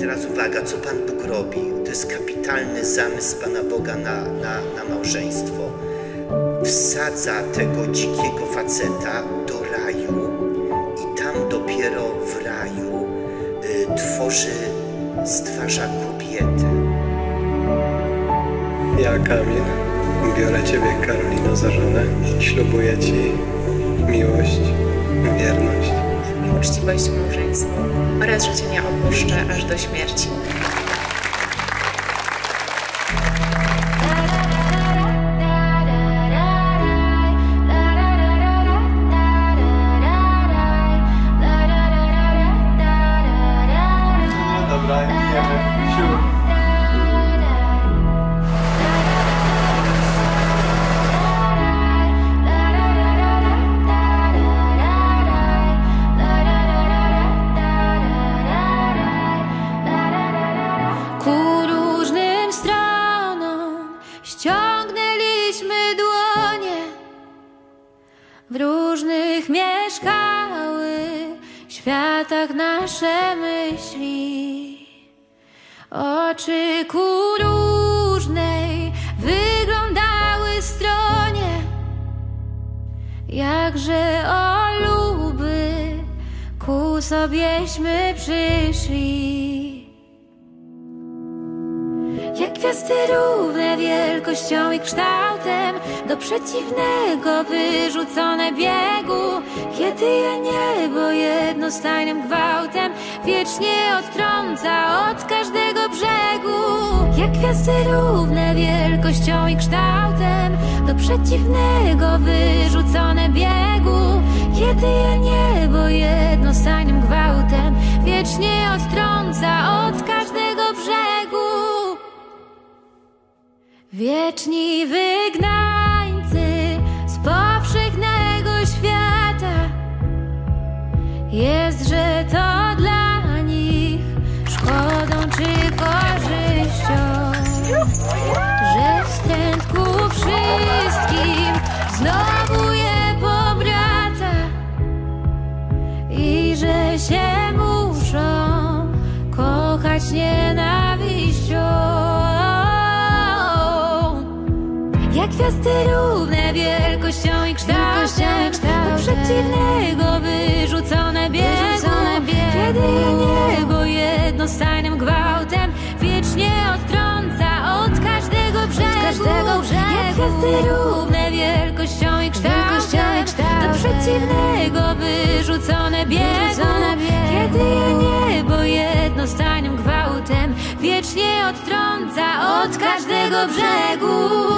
teraz uwaga, co Pan Bóg robi? To jest kapitalny zamysł Pana Boga na małżeństwo. Wsadza tego dzikiego faceta do raju i tam dopiero w raju stwarza kobietę. Ja, Kamil, biorę Ciebie, Karolino, za żonę i ślubuję Ci miłość, wierność i uczciwość w małżeństwie oraz że Cię nie opuszczę aż do śmierci. Dobra, idziemy. Ku różnym stronom ściągnęliśmy dłonie, w różnych mieszkały światach nasze myśli. Oczy ku różnej wyglądały stronie, jakże o luby ku sobieśmy przyszli. Jak gwiazdy równe wielkością i kształtem, do przeciwnego wyrzucone biegu, kiedy je niebo jednostajnym gwałtem wiecznie odtrąca od każdego brzegu. Jak gwiazdy równe wielkością i kształtem, do przeciwnego wyrzucone biegu, kiedy je niebo jednostajnym gwałtem wiecznie odtrąca od każdego brzegu. Wieczni wygnańcy z powszechnego świata, jest, że to dla nich szkodą czy korzyścią, że wstręt ku wszystkim znowu je pobraca i że się muszą kochać nienawiścią. Jak gwiazdy równe wielkością i kształtem, do przeciwnego wyrzucone biegu, kiedy niebo jednostajnym gwałtem wiecznie odtrąca od każdego brzegu. Jak gwiazdy równe wielkością i kształtem, do przeciwnego wyrzucone biegu, kiedy niebo jednostajnym gwałtem wiecznie odtrąca od każdego brzegu.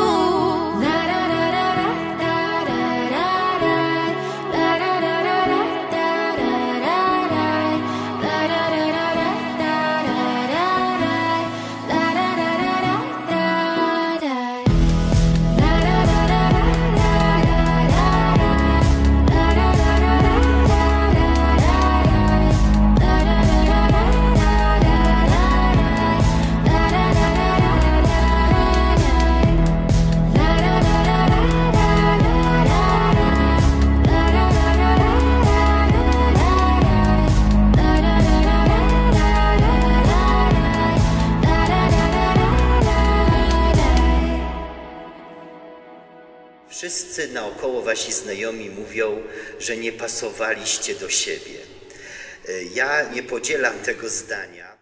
Wszyscy naokoło wasi znajomi mówią, że nie pasowaliście do siebie. Ja nie podzielam tego zdania.